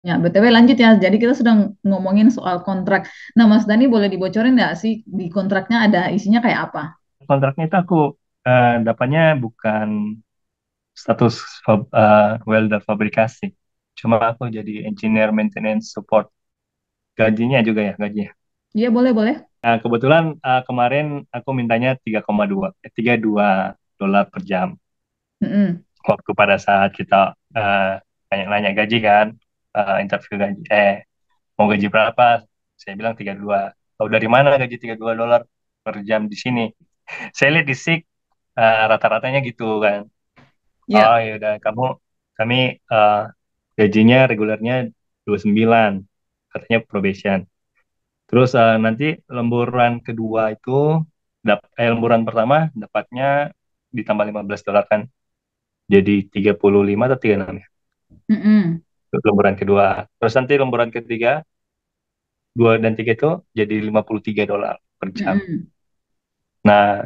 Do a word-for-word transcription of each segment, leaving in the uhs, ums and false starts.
Ya, B T W lanjut ya. Jadi kita sudah ngomongin soal kontrak. Nah, Mas Dani boleh dibocorin nggak sih di kontraknya ada isinya kayak apa? Kontraknya itu aku eh, dapatnya bukan status fab- eh, welder fabrikasi. Cuma aku jadi engineer maintenance support. Gajinya juga ya, gajinya. Iya, boleh, boleh. Nah, kebetulan eh, kemarin aku mintanya tiga koma dua, eh, tiga koma dua dolar per jam. Mm-mm. Waktu pada saat kita eh, nanya-nanya gaji kan, eh, interview gaji, eh mau gaji berapa? Saya bilang tiga koma dua. Tahu dari mana gaji tiga koma dua dolar per jam di sini? Saya lihat di S I K eh, rata-ratanya gitu kan. Oh Ya. ya udah kamu kami eh, gajinya regulernya dua puluh sembilan katanya probation. Terus eh, nanti lemburan kedua itu dap eh, lemburan pertama dapatnya ditambah lima belas dolar kan. Jadi tiga puluh lima atau tiga puluh enam ya. Mm-mm. Untuk lemburan kedua. Terus nanti lemburan ketiga dua dan tiga itu jadi lima puluh tiga dolar per jam. Mm-mm. Nah,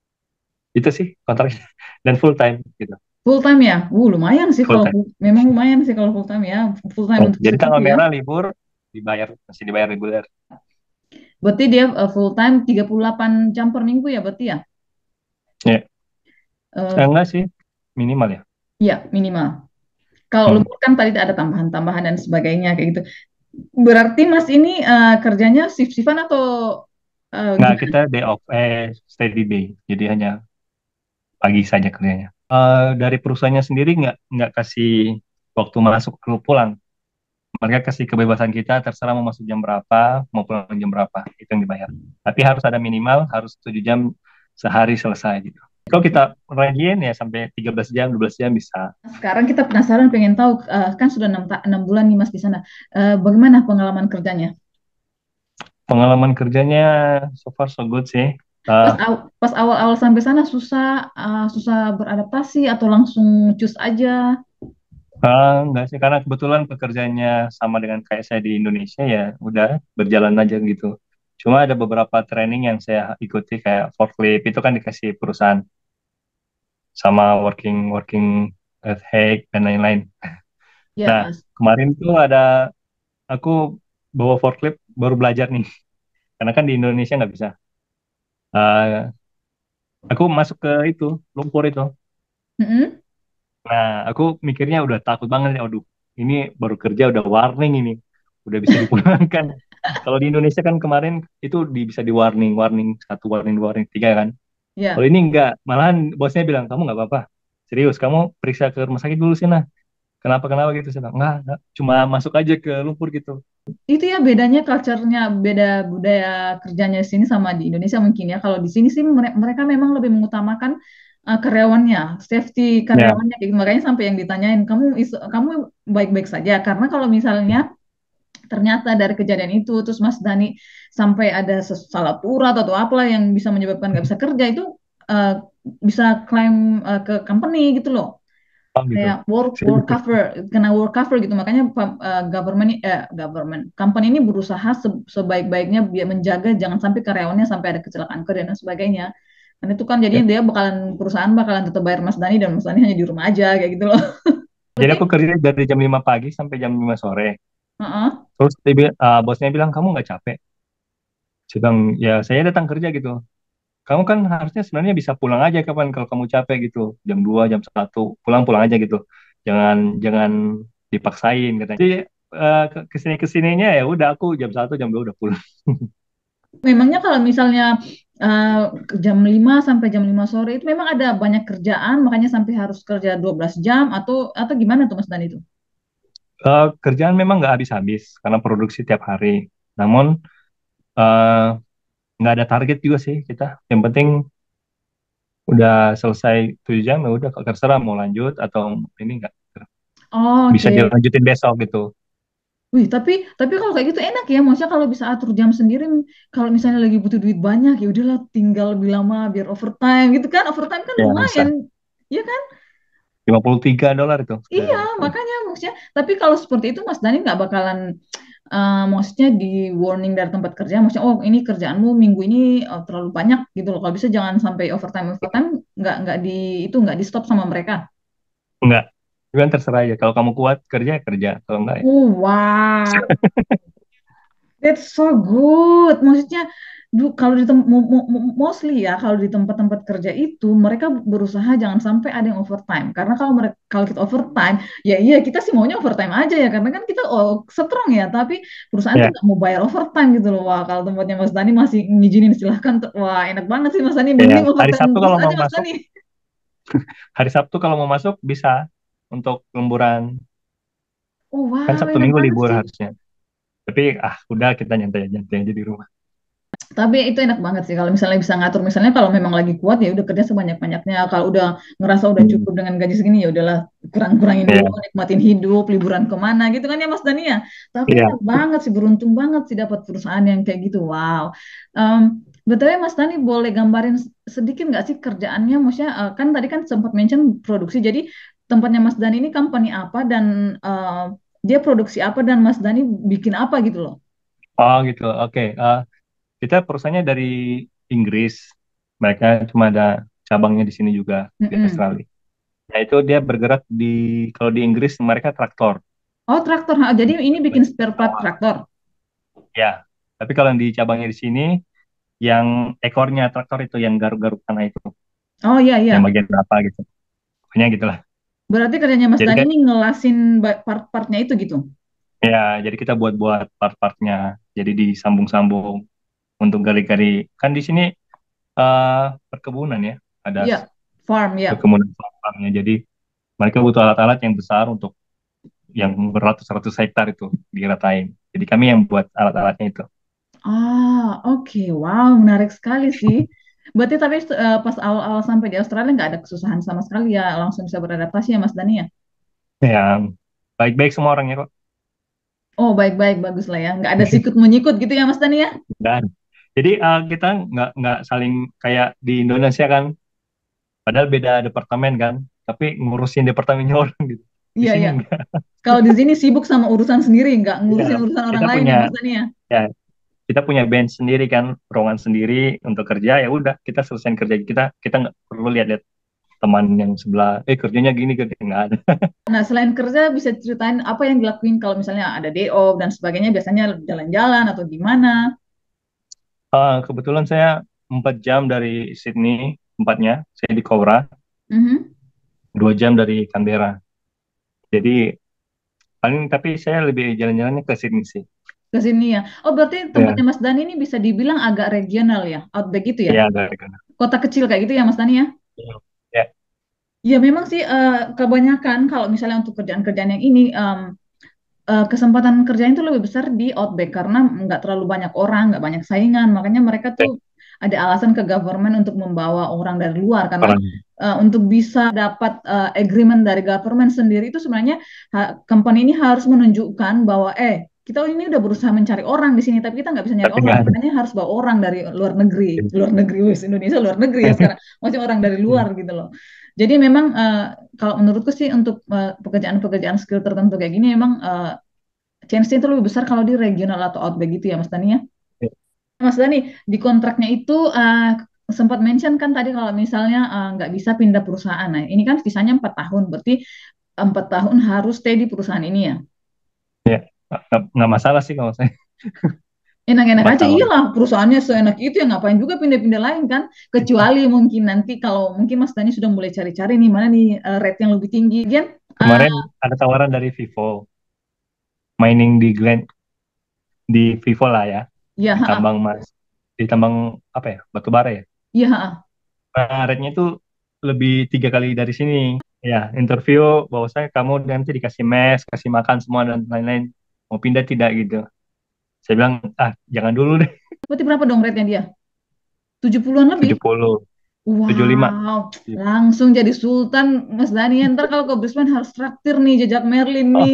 itu sih kontraknya dan full time gitu. Full time ya? Uh, lumayan sih Full kalau time. full- memang lumayan sih kalau full time ya. Full time Oh, untuk jadi segitu tanggal ya. merah libur dibayar masih dibayar reguler. Berarti dia uh, full time tiga puluh delapan jam per minggu ya berarti ya? Ya, Eh, saya enggak sih minimal ya. ya, minimal. Kalau Hmm. lembur kan tadi ada tambahan-tambahan dan sebagainya kayak gitu. Berarti Mas ini eh, kerjanya shift-shiftan atau eh, Nggak, gimana? kita day off, eh steady day. Jadi hanya pagi saja kerjanya. Eh, dari perusahaannya sendiri nggak nggak kasih waktu masuk ke pulang. Mereka kasih kebebasan kita terserah mau masuk jam berapa, mau pulang jam berapa, itu yang dibayar. Tapi harus ada minimal, harus tujuh jam sehari selesai gitu. Kalau kita rajin ya sampai tiga belas jam, dua belas jam bisa. Sekarang kita penasaran pengen tahu eh, kan sudah enam, ta- enam bulan nih Mas di sana. Eh, bagaimana pengalaman kerjanya? Pengalaman kerjanya so far so good sih. Pas Eh, aw- pas awal-awal sampai sana susah eh, susah beradaptasi atau langsung cus aja? eh, enggak sih, karena kebetulan pekerjaannya sama dengan kayak saya di Indonesia ya udah berjalan aja gitu. Cuma ada beberapa training yang saya ikuti kayak forklift itu kan dikasih perusahaan sama working working ethic dan lain-lain. Nah, Ya, kemarin tuh ada aku bawa forklift baru belajar nih, karena kan di Indonesia nggak bisa. Eh, aku masuk ke itu lumpur itu. mm-mm. Nah, aku mikirnya udah takut banget ya, aduh, ini baru kerja udah warning ini, udah bisa dipulangkan. Kalau di Indonesia kan kemarin itu di, bisa di warning, warning satu, warning dua, warning tiga kan. Kalau Ya. ini enggak, malahan bosnya bilang kamu nggak apa-apa, serius, kamu periksa ke rumah sakit dulu sih nah. Kenapa kenapa gitu saya bilang, enggak, enggak, cuma masuk aja ke lumpur gitu. Itu ya bedanya culture-nya, beda budaya kerjanya di sini sama di Indonesia mungkin ya. Kalau di sini sih mere- mereka memang lebih mengutamakan uh, karyawannya, safety Ya, karyawannya kayak gitu. Makanya sampai yang ditanyain, kamu is- kamu baik-baik saja. Karena kalau misalnya ternyata dari kejadian itu, terus Mas Dani sampai ada ses- salah urat atau apalah yang bisa menyebabkan nggak bisa kerja itu uh, bisa klaim uh, ke company gitu loh, oh gitu. kayak work Saya work gitu. cover, kena work cover gitu. Makanya pem- eh, government eh government company ini berusaha se- sebaik-baiknya biar menjaga jangan sampai karyawannya sampai ada kecelakaan kerja dan sebagainya. Dan itu kan Ya. jadinya dia bakalan perusahaan bakalan tetap bayar Mas Dani dan Mas Dani hanya di rumah aja kayak gitu loh. Jadi Berarti, aku kerja dari jam lima pagi sampai jam lima sore. heeh. Terus dia, bi- ah, bosnya bilang kamu nggak capek? Saya bilang ya saya datang kerja gitu. Kamu kan harusnya sebenarnya bisa pulang aja kapan kalau kamu capek gitu. Jam dua, jam satu, pulang-pulang aja gitu. Jangan jangan dipaksain katanya. Jadi eh, ke- kesini kesininya ya udah aku jam satu jam dua udah pulang. Memangnya kalau misalnya eh, jam lima sampai jam lima sore itu memang ada banyak kerjaan makanya sampai harus kerja dua belas jam atau atau gimana tuh Mas Dani itu? Eh, kerjaan memang nggak habis-habis karena produksi tiap hari. Namun eh, nggak ada target juga sih kita. Yang penting udah selesai tujuh jam ya udah terserah mau lanjut atau ini nggak Oh, bisa oke. dilanjutin besok gitu. Wih, tapi tapi kalau kayak gitu enak ya. Maksudnya kalau bisa atur jam sendiri, kalau misalnya lagi butuh duit banyak, ya udahlah tinggal lebih lama biar overtime gitu kan. Overtime kan Ya lumayan, bisa. ya kan? lima puluh tiga dolar itu Iya, sekali. makanya maksudnya. Tapi kalau seperti itu Mas Dani nggak bakalan, eh, maksudnya di warning dari tempat kerja. Maksudnya, oh ini kerjaanmu minggu ini eh, terlalu banyak gitu loh. Kalau bisa jangan sampai overtime overtime, nggak nggak di itu nggak di stop sama mereka. Enggak. Cuman terserah ya. Kalau kamu kuat kerja kerja, kalau enggak ya. Oh, wow. That's so good. Maksudnya, du, kalau di tem- mo- mo- mo- mostly ya, kalau di tempat-tempat kerja itu mereka berusaha jangan sampai ada yang overtime. Karena kalau mereka kalau kita overtime, ya iya kita sih maunya overtime aja ya, karena kan kita oh, strong ya. Tapi perusahaan tuh Ya, nggak mau bayar overtime gitu loh. Wah, kalau tempatnya Mas Dani masih ngizinin silahkan. tuh. Wah, enak banget sih Mas Dani. ya. Mending Hari overtime Sabtu terus kalau aja mau Mas masuk, Dani. hari Sabtu kalau mau masuk bisa untuk lemburan. Oh Kan wow, Sabtu enak Minggu banget libur sih. harusnya. Tapi ah udah kita nyantai-nyantai aja di rumah. Tapi itu enak banget sih kalau misalnya bisa ngatur misalnya kalau memang lagi kuat ya udah kerja sebanyak-banyaknya. Kalau udah ngerasa udah Hmm. cukup dengan gaji segini ya udahlah kurang-kurangin dulu, Ya, nikmatin hidup, liburan kemana gitu kan ya Mas Dania. Tapi iya. enak banget sih, beruntung banget sih dapat perusahaan yang kayak gitu. Wow. Em, Betulnya Mas Dani boleh gambarin sedikit nggak sih kerjaannya? Maksudnya eh, kan tadi kan sempat mention produksi. Jadi tempatnya Mas Dani ini company apa dan eh, dia produksi apa dan Mas Dani bikin apa gitu loh. Oh gitu. Oke. Eh, kita perusahaannya dari Inggris. Mereka cuma ada cabangnya di sini juga di Mm-mm. Australia. Nah itu dia bergerak di kalau di Inggris mereka traktor. Oh, traktor. Ha, jadi ini bikin spare part Sawah. traktor. Ya. Tapi kalau yang di cabangnya di sini, yang ekornya traktor itu yang garuk-garuk tanah itu, Oh iya yang iya. bagian apa gitu. Pokoknya gitulah. Berarti kerjanya Mas Jadi Dani kan ini ngelasin ba- part-partnya itu gitu. ya, jadi kita buat-buat part-partnya. Jadi disambung-sambung untuk gali-gali. Kan di sini eh, perkebunan ya, ada Iya, farm ya. perkebunan farmnya. Jadi mereka butuh alat-alat yang besar untuk yang beratus-ratus hektar itu diratain. Jadi kami yang buat alat-alatnya itu. Ah, oke. Wow, menarik sekali sih. Berarti tapi eh, pas awal-awal sampai di Australia nggak ada kesusahan sama sekali ya, langsung bisa beradaptasi ya Mas Dani ya. Yang baik-baik semua orangnya kok. Oh, baik-baik, bagus lah ya. Nggak ada sikut menyikut gitu ya Mas Dani ya. Dan jadi eh, kita nggak nggak saling kayak di Indonesia kan, padahal beda departemen kan, tapi ngurusin departemennya orang gitu. Di Iya, sini iya. enggak. Kalau di sini sibuk sama urusan sendiri, nggak Ya, ngurusin urusan orang kita lain punya ya Mas Dani ya. ya kita punya bench sendiri kan, ruangan sendiri untuk kerja ya udah kita selesaiin kerja kita kita nggak perlu lihat-lihat teman yang sebelah eh kerjanya gini kerja nggak ada. Nah, selain kerja bisa ceritain apa yang dilakuin kalau misalnya ada day off dan sebagainya, biasanya jalan-jalan atau gimana? Ah, kebetulan saya empat jam dari Sydney tempatnya saya di Cowra, Mhm. dua jam dari Canberra. Jadi paling tapi saya lebih jalan-jalannya ke Sydney sih. Ke sini ya. Oh, berarti Ya, tempatnya Mas Dani ini bisa dibilang agak regional ya, outback gitu ya. ya dari sana. Kota kecil kayak gitu ya Mas Dani ya. Ya, Ya memang sih eh, kebanyakan kalau misalnya untuk kerjaan-kerjaan yang ini em, eh, kesempatan kerjaan itu lebih besar di outback karena nggak terlalu banyak orang, nggak banyak saingan. Makanya mereka tuh ya, ada alasan ke government untuk membawa orang dari luar karena orang. eh, untuk bisa dapat eh, agreement dari government sendiri itu sebenarnya ha- company ini harus menunjukkan bahwa eh kita ini udah berusaha mencari orang di sini tapi kita nggak bisa nyari Tapi orang nggak ada. makanya harus bawa orang dari luar negeri luar negeri wis Indonesia luar negeri ya sekarang maksudnya orang dari luar gitu loh jadi memang eh, kalau menurutku sih untuk eh, pekerjaan-pekerjaan skill tertentu kayak gini memang eh, chance-nya itu lebih besar kalau di regional atau outback gitu ya Mas Dani ya. Mas Dani, di kontraknya itu eh, sempat mention kan tadi kalau misalnya eh, nggak bisa pindah perusahaan. Nah, ini kan visanya empat tahun, berarti empat tahun harus stay di perusahaan ini ya. Ya, nggak nggak masalah sih kalau saya Enak-enak empat aja, tahun. iyalah perusahaannya seenak itu ya ngapain juga pindah-pindah lain kan. Kecuali mungkin nanti kalau mungkin Mas Dani sudah mulai cari-cari nih mana nih eh, rate yang lebih tinggi. Gian, eh, Kemarin ada tawaran dari Vivo, mining di Glen di Vivo lah ya, ya, di ha, tambang emas, di tambang apa ya, batu bara ya. ya, ha. Nah, rate-nya itu lebih tiga kali dari sini. Ya, interview bahwa saya kamu nanti dikasih mes, kasih makan semua dan lain-lain. Mau pindah tidak gitu. Saya bilang, ah jangan dulu deh. Berarti berapa dong rate-nya dia? tujuh puluhan-an lebih? tujuh puluh, tujuh puluh lima. Wow, langsung jadi sultan Mas Dani. Ntar kalau ke Brisbane harus traktir nih jejak Merlin Oh, nih.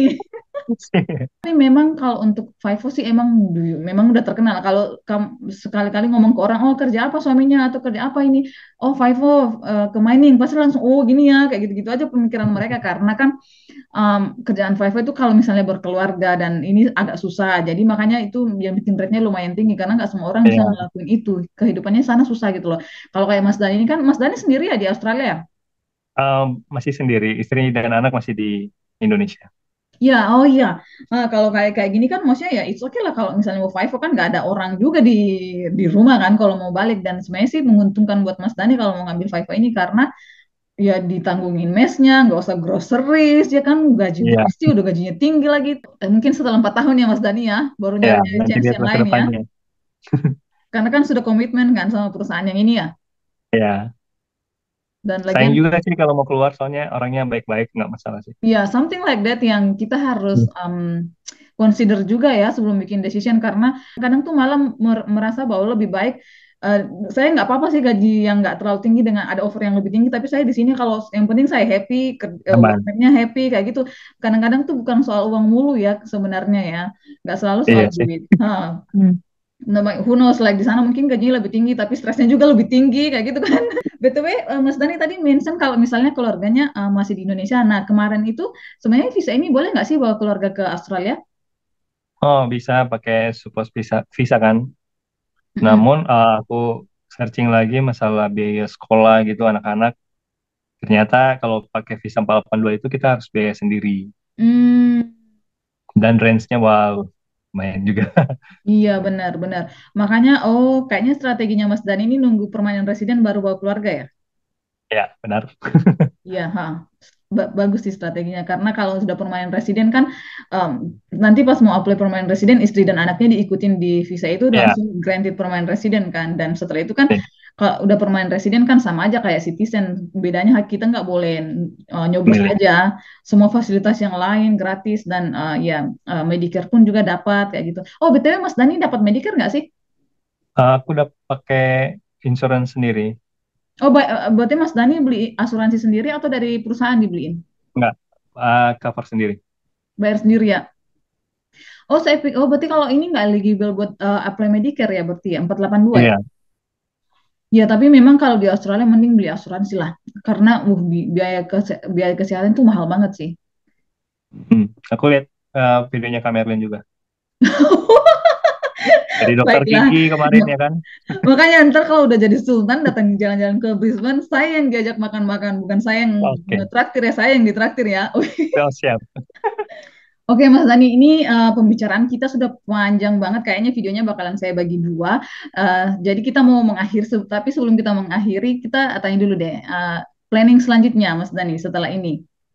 Tapi memang kalau untuk Vivo sih emang du- memang udah terkenal. Kalau kamu sekali-kali ngomong ke orang, oh kerja apa suaminya atau kerja apa ini? Oh Vivo eh, ke mining, pasti langsung oh gini ya kayak gitu-gitu aja pemikiran mereka karena kan um, kerjaan Vivo itu kalau misalnya berkeluarga dan ini agak susah. Jadi makanya itu yang bikin rate-nya lumayan tinggi karena nggak semua orang bisa ya, ngelakuin itu. Kehidupannya sana susah gitu loh. Kalau kayak Mas Dani ini kan Mas Dani sendiri ya di Australia ya? Um, masih sendiri, istri dan anak masih di Indonesia. Ya, oh iya. Nah, kalau kayak kayak gini kan maksudnya ya it's okay lah kalau misalnya mau FIFO kan nggak ada orang juga di di rumah kan kalau mau balik dan sebenarnya sih menguntungkan buat Mas Dani kalau mau ngambil FIFO ini karena ya ditanggungin mesnya, nggak usah groceries, ya kan gaji Iya, bos sih udah gajinya tinggi lagi. Eh, mungkin setelah empat tahun ya Mas Dani ya, baru ya, nyari nanti chance yang lihatlah ke lain ya. depannya. Karena kan sudah komitmen kan sama perusahaan yang ini ya. Ya, Dan sayang lagian juga sih kalau mau keluar, soalnya orangnya baik-baik, nggak masalah sih. ya something like that yang kita harus Hmm. um, consider juga ya sebelum bikin decision karena kadang tuh malah mer- merasa bahwa lebih baik eh, saya nggak apa-apa sih gaji yang nggak terlalu tinggi dengan ada offer yang lebih tinggi tapi saya di sini kalau yang penting saya happy ker- eh, Aman. workmate-nya happy kayak gitu kadang-kadang tuh bukan soal uang mulu ya sebenarnya ya nggak selalu soal Iya sih. duit. Hah. No, who knows like di sana mungkin gajinya lebih tinggi tapi stresnya juga lebih tinggi kayak gitu kan. B T W eh, Mas Dani tadi mention kalau misalnya keluarganya eh, masih di Indonesia. Nah, kemarin itu sebenarnya visa ini boleh nggak sih bawa keluarga ke Australia? Oh, bisa pakai support visa, visa kan. Mm-mm. Namun eh, aku searching lagi masalah biaya sekolah gitu anak-anak. Ternyata kalau pakai visa empat delapan dua itu kita harus biaya sendiri. Hmm, Dan range-nya wow, lumayan juga. iya benar-benar. Makanya oh kayaknya strateginya Mas Dani ini nunggu permanent resident baru bawa keluarga ya? Ya, benar. Iya, ha. Ba- bagus sih strateginya karena kalau sudah permanent resident kan em, nanti pas mau apply permanent resident istri dan anaknya diikutin di visa itu udah Ya, langsung granted permanent resident kan dan setelah itu kan ya, kalau udah permanent resident kan sama aja kayak citizen bedanya hak kita nggak boleh eh, nyoblos milih. aja semua fasilitas yang lain gratis dan eh, ya eh, Medicare pun juga dapat kayak gitu. Oh B T W Mas Dani dapat Medicare nggak sih? Eh, aku udah pakai insurance sendiri. Oh ba- eh, berarti Mas Dani beli asuransi sendiri atau dari perusahaan dibeliin? Nggak, eh, cover sendiri. Bayar sendiri ya? Oh, saya pikir, oh berarti kalau ini nggak eligible buat eh, apply Medicare ya berarti ya, empat delapan dua ya? Iya. Ya, tapi memang kalau di Australia mending beli asuransi lah. Karena uh, bi- biaya kese- biaya kesehatan itu mahal banget sih. Hmm. Aku lihat eh, videonya Kak Merlin juga. Dari dokter Baiklah. gigi kemarin M- ya kan. Makanya ntar kalau udah jadi sultan datang jalan-jalan ke Brisbane, saya yang diajak makan-makan, bukan saya yang Oke, ngetraktir ya, saya yang ditraktir ya. well, siap. Oke Mas Dani, ini eh, pembicaraan kita sudah panjang banget. Kayaknya videonya bakalan saya bagi dua. Eh, jadi kita mau mengakhiri, se- tapi sebelum kita mengakhiri, kita tanya dulu deh. eh, planning selanjutnya Mas Dani setelah ini.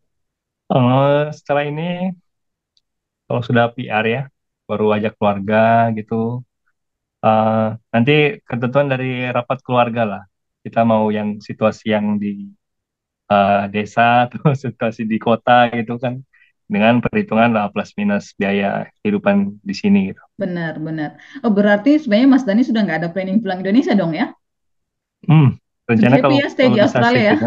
Eh, setelah ini kalau sudah P R ya, baru ajak keluarga gitu. Eh, nanti ketentuan dari rapat keluarga lah. Kita mau yang situasi yang di eh, desa atau situasi di kota gitu kan. Dengan perhitungan lah plus minus biaya kehidupan di sini gitu. Benar-benar. Oh berarti sebenarnya Mas Dani sudah nggak ada planning pulang Indonesia dong ya? Hmm, Sudah rencana happy kalau ya stay kalau di bisa sih Australia ya? gitu.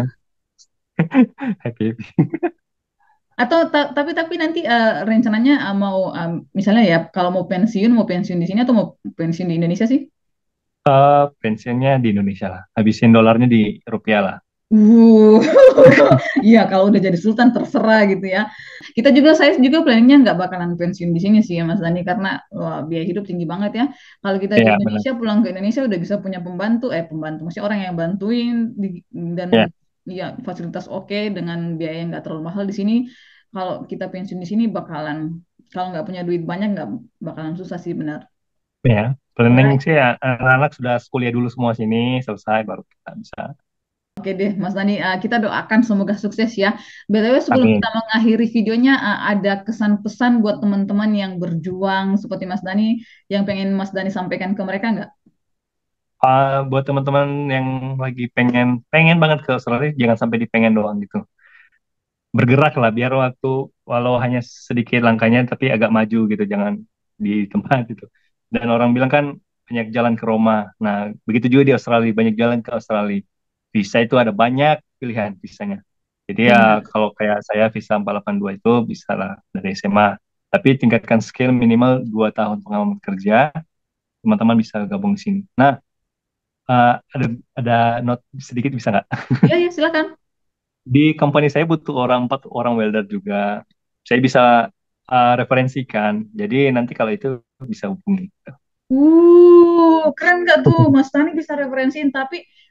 Happy happy. Atau ta- tapi tapi nanti eh, rencananya eh, mau eh, misalnya ya kalau mau pensiun mau pensiun di sini atau mau pensiun di Indonesia sih? Eh, pensiunnya di Indonesia lah. Habisin dolarnya di rupiah lah. Uh, iya kalau udah jadi sultan terserah gitu ya. Kita juga saya juga planningnya nggak bakalan pensiun di sini sih ya Mas Dani karena wah, biaya hidup tinggi banget ya. Kalau kita di Iya benar. Indonesia pulang ke Indonesia udah bisa punya pembantu, eh pembantu maksudnya orang yang bantuin di- dan Ya, ya fasilitas oke dengan biaya yang nggak terlalu mahal di sini. Kalau kita pensiun di sini bakalan kalau nggak punya duit banyak nggak bakalan susah sih benar. ya. Planning Alright. sih ya, anak-anak sudah kuliah dulu semua sini, selesai baru kita bisa. Oke deh, Mas Dani, uh, kita doakan semoga sukses ya. B T W sebelum kita Amin. mengakhiri videonya, uh, ada kesan pesan buat teman-teman yang berjuang seperti Mas Dani, yang pengen Mas Dani sampaikan ke mereka nggak? Ah, buat teman-teman yang lagi pengen pengen banget ke Australia, jangan sampai di pengen doang gitu. Bergerak lah biar waktu walau hanya sedikit langkahnya tapi agak maju gitu, jangan di tempat itu. Dan orang bilang kan banyak jalan ke Roma. Nah, begitu juga di Australia, banyak jalan ke Australia. Visa itu ada banyak pilihan visanya. Jadi ya Benar, kalau kayak saya visa empat delapan dua itu bisa lah dari S M A. Tapi tingkatkan skill minimal dua tahun pengalaman kerja, teman-teman bisa gabung di sini. Nah, eh, ada ada note sedikit bisa nggak? ya ya silakan. Di company saya butuh orang empat orang welder juga. Saya bisa eh, referensikan. Jadi nanti kalau itu bisa hubungi. Uh, keren nggak tuh Mas Dani bisa referensiin, tapi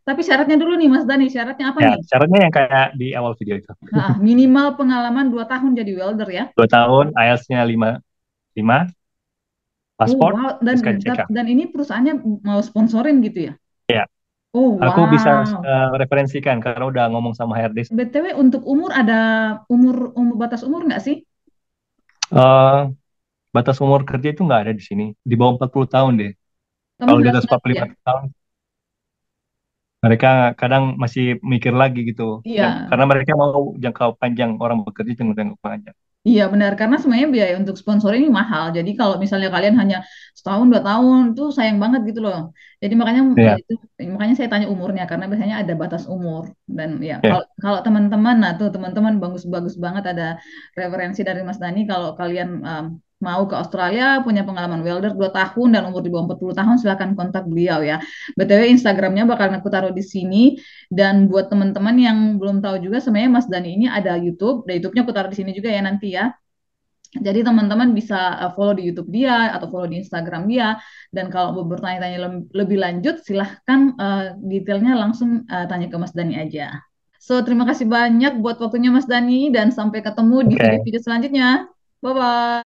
Tapi syaratnya dulu nih Mas Dani, syaratnya apa Ya, nih? syaratnya yang kayak di awal video itu. Nah, minimal pengalaman dua tahun jadi welder ya. Dua tahun, I E L T S-nya lima, lima, Oh paspor, wow, dan terus dan K C K. dan ini perusahaannya mau sponsorin gitu ya? Ya, Oh aku bisa wow. eh, referensikan karena udah ngomong sama H R D. B T W untuk umur ada umur umur batas umur nggak sih? Eh, batas umur kerja itu nggak ada di sini. Di bawah empat puluh tahun deh. Kamu Kalau di atas sembilan belas empat puluh ya? lima tahun, mereka kadang masih mikir lagi gitu. Dan Iya, karena mereka mau jangka panjang, orang bekerja jangka panjang. iya benar karena sebenarnya biaya untuk sponsor ini mahal. Jadi kalau misalnya kalian hanya setahun dua tahun itu sayang banget gitu loh. Jadi makanya ya Ya, itu makanya saya tanya umurnya karena biasanya ada batas umur dan ya ya. kalau kalau teman-teman nah tuh teman-teman bagus-bagus banget ada referensi dari Mas Dani kalau kalian um, mau ke Australia punya pengalaman welder dua tahun dan umur di bawah empat puluh tahun silakan kontak beliau ya. B T W Instagramnya bakal aku taruh di sini. Dan buat teman-teman yang belum tahu juga, sebenarnya Mas Dani ini ada YouTube. Dan YouTube-nya aku taruh di sini juga ya nanti ya. Jadi teman-teman bisa uh, follow di YouTube dia atau follow di Instagram dia. Dan kalau mau bertanya-tanya lem- lebih lanjut, silahkan uh, detailnya langsung uh, tanya ke Mas Dani aja. So, terima kasih banyak buat waktunya Mas Dani dan sampai ketemu di Oke. video-video selanjutnya. Bye-bye.